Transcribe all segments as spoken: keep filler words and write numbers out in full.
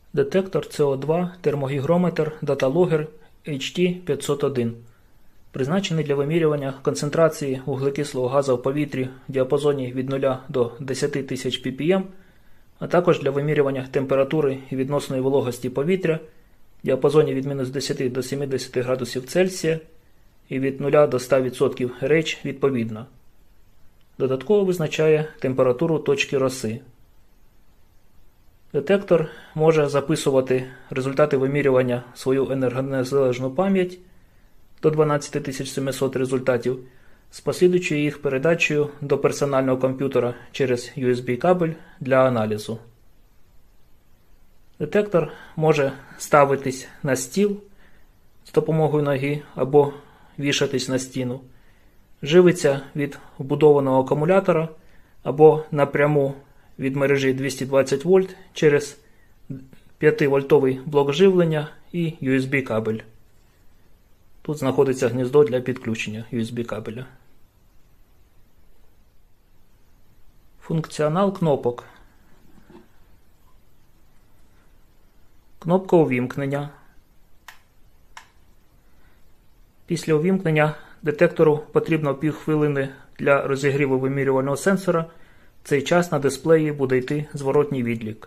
Детектор С О два термогігрометр Dataluger H T п'ятсот один. Призначений для вимірювання концентрації вуглекислого газу в повітрі в діапазоні від нуля до десяти тисяч пі пі ем, а також для вимірювання температури і відносної вологості повітря в діапазоні від мінус десяти до сімдесяти градусів Цельсія і від нуля до ста відсотків Річ відповідно. Додатково визначає температуру точки роси. Детектор може записувати результати вимірювання в свою енергонезалежну пам'ять до дванадцять тисяч сімсот результатів з послідуючою їх передачею до персонального комп'ютера через ю ес бі кабель для аналізу. Детектор може ставитись на стіл з допомогою ноги або вішатись на стіну, живиться від вбудованого акумулятора або напряму від мережі двісті двадцять вольт через п'ятивольтовий блок живлення і ю ес бі кабель. Тут знаходиться гніздо для підключення ю ес бі кабеля. Функціонал кнопок. Кнопка увімкнення. Після увімкнення детектору потрібно півхвилини для розігріву вимірювального сенсора. В цей час на дисплеї буде йти зворотній відлік.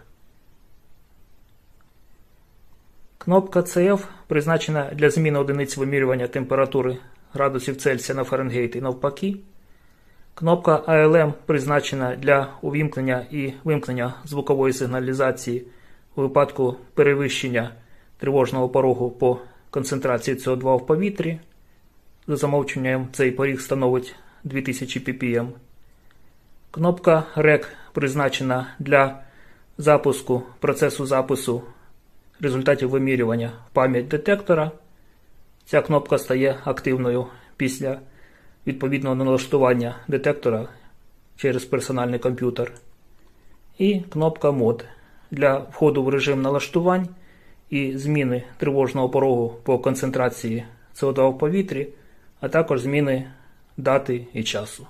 Кнопка С Ф призначена для зміни одиниць вимірювання температури градусів Цельсія на Фаренгейт і навпаки. Кнопка А Л М призначена для увімкнення і вимкнення звукової сигналізації у випадку перевищення тривожного порогу по концентрації С О два в повітрі. За замовчуванням цей поріг становить дві тисячі пі пі ем. Кнопка Р Е К призначена для запуску процесу запису результатів вимірювання в пам'ять детектора. Ця кнопка стає активною після відповідного налаштування детектора через персональний комп'ютер. І кнопка Мод для входу в режим налаштувань і зміни тривожного порогу по концентрації С О два в повітрі, а також зміни дати і часу.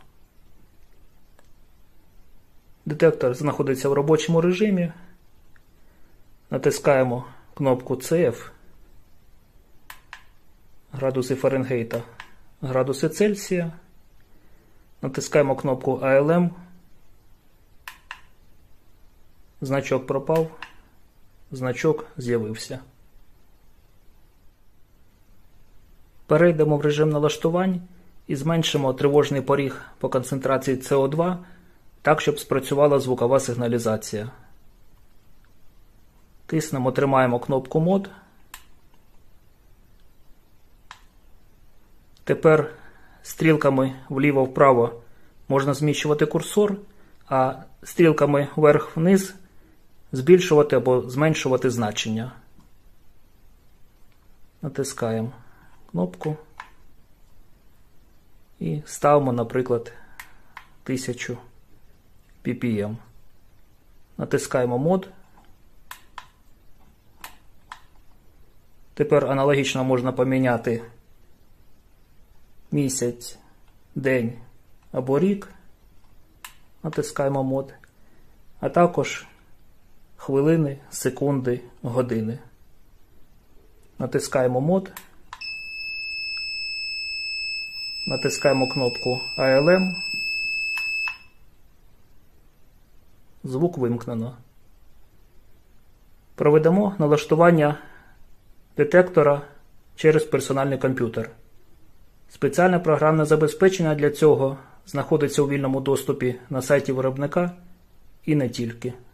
Детектор знаходиться в робочому режимі. Натискаємо кнопку С Ф, градуси Фаренгейта, градуси Цельсія. Натискаємо кнопку А Л М, значок пропав, значок з'явився. Перейдемо в режим налаштувань і зменшимо тривожний поріг по концентрації С О два, так, щоб спрацювала звукова сигналізація. Тиснемо, тримаємо кнопку Мод. Тепер стрілками вліво-вправо можна зміщувати курсор, а стрілками вверх-вниз збільшувати або зменшувати значення. Натискаємо кнопку і ставимо, наприклад, тисячу пі пі ем. Натискаємо Мод. Тепер аналогічно можна поміняти місяць, день або рік. Натискаємо Мод. А також хвилини, секунди, години. Натискаємо Мод. Натискаємо кнопку А Л М. Звук вимкнено. Проведемо налаштування детектора через персональний комп'ютер. Спеціальне програмне забезпечення для цього знаходиться у вільному доступі на сайті виробника і не тільки.